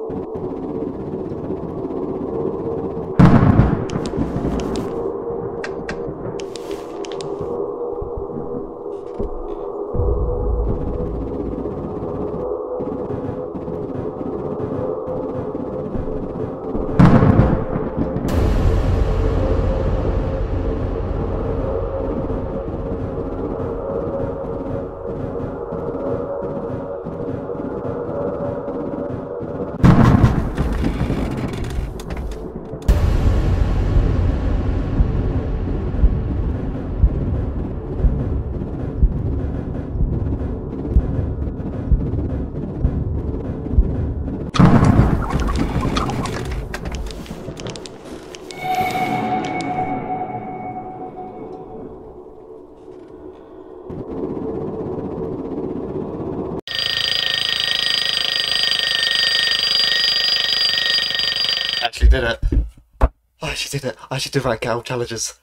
I actually did it. I actually did it. I actually did rank out challenges.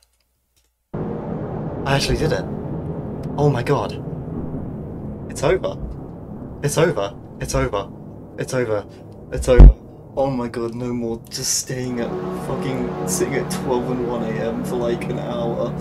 I actually did it. Oh my god. It's over. It's over. It's over. It's over. It's over. Oh my god, no more just staying at fucking sitting at 12 and 1 AM for like an hour.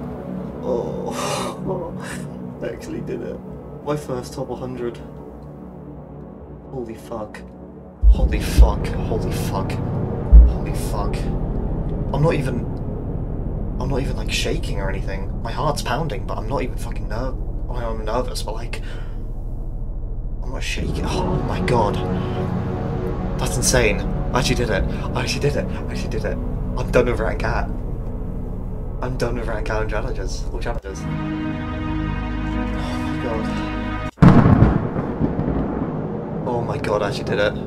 Oh, I actually did it. My first top 100. Holy fuck. Holy fuck. Holy fuck. Holy fuck. I'm not even like shaking or anything. My heart's pounding, but I'm not even fucking I'm nervous, but like I'm not shaking. Oh my god. That's insane. I actually did it. I actually did it. I actually did it. I'm done with rank cat. I'm done with rank out and challenges. All challenges. Oh my god. Oh my god, I actually did it.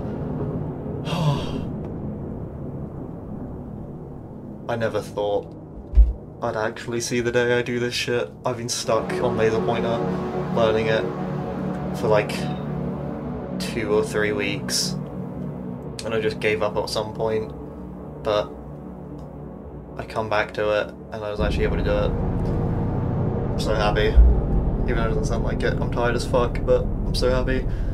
I never thought I'd actually see the day I do this shit. I've been stuck on laser pointer, learning it for like 2 or 3 weeks. And I just gave up at some point, but I come back to it and I was actually able to do it. I'm so happy. Even though it doesn't sound like it, I'm tired as fuck, but I'm so happy.